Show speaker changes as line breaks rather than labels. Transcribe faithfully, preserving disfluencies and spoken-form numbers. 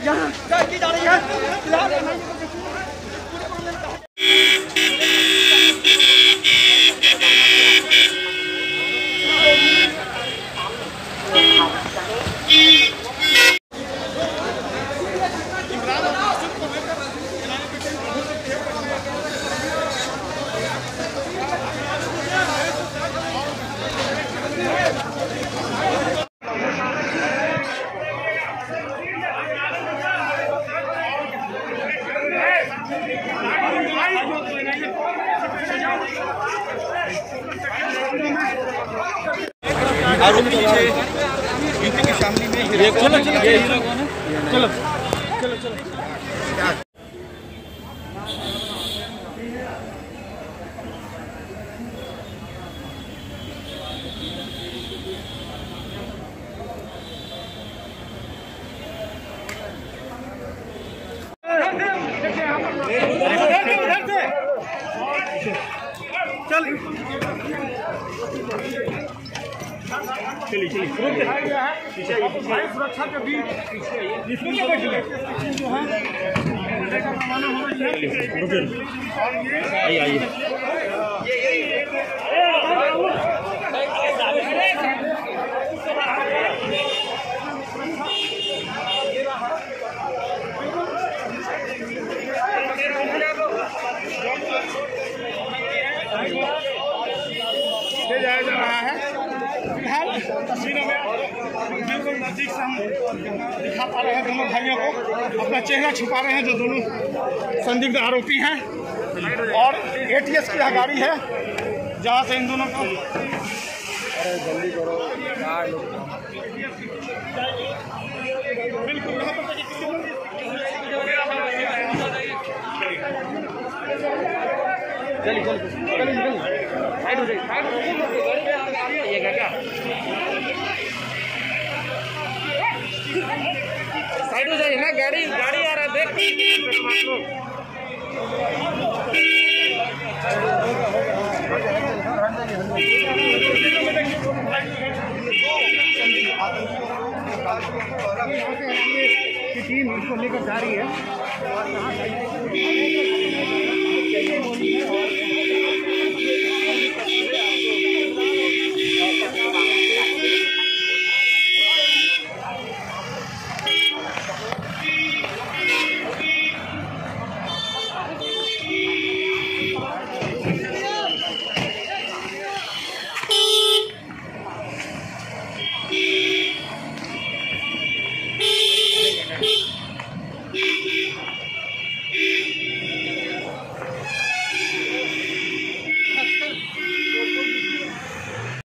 यहाँ की जा रही है फिलहाल एनआईए को
आरोपी पीछे यूपी की शामली में ये चलो चलो ये हीरो कौन है? चलो चलो चलो चलिए चलिए सुरक्षा के बीच आइए आइए ले जाया जा रहा है। फिलहाल तस्वीरों में बिल्कुल नजदीक से हम दिखा पा रहे हैं दोनों भाइयों को, अपना चेहरा छुपा रहे हैं जो दोनों संदिग्ध आरोपी हैं। और एटीएस की गाड़ी है जहां से इन दोनों को जल्दी करो बिल्कुल चलिए चलिए चलिए साइड हो जाइए साइड हो जाइए क्या साइड हो जाइए ना, गाड़ी गाड़ी आ रहा है देख की टीम इसको लेकर जा रही है और यहाँ Thank you.